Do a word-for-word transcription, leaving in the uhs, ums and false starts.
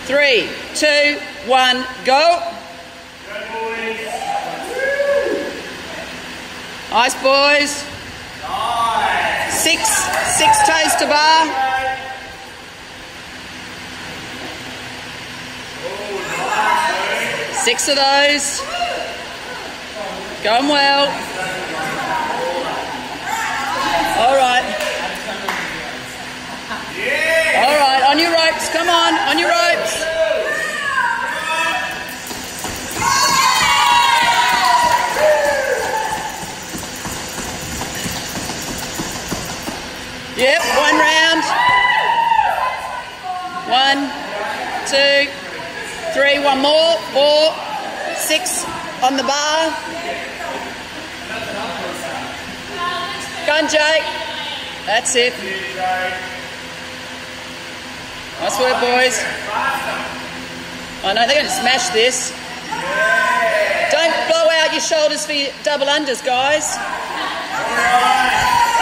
Three, two, one, go. Nice, boys. Six, six toes to bar. Six of those. Going well. All right. All right, on your ropes. Come on, on your ropes. Yep, one round. One, two, three, one more, four, six on the bar. Go on, Jake. That's it. Nice work, boys. I know they're going to smash this. Don't blow out your shoulders for your double unders, guys.